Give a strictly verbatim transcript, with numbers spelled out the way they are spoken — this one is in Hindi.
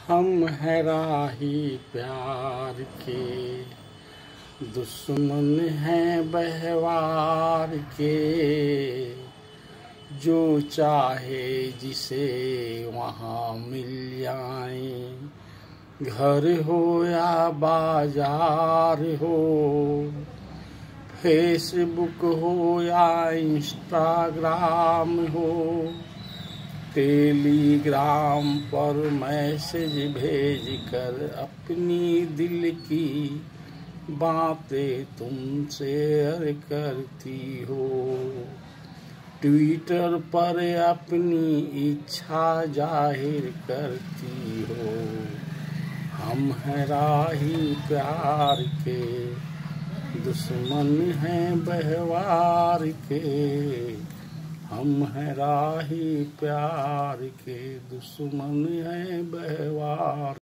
हम हैं राही प्यार के, दुश्मन हैं व्यवहार के। जो चाहे जिसे वहाँ मिल जाए, घर हो या बाजार हो, फेसबुक हो या इंस्टाग्राम हो। टेलीग्राम पर मैसेज भेज कर अपनी दिल की बातें तुम शेयर करती हो। ट्विटर पर अपनी इच्छा जाहिर करती हो। हम हैं राही प्यार के, दुश्मन हैं व्यवहार के। हम हैं राही प्यार के, दुश्मन हैं व्यवहार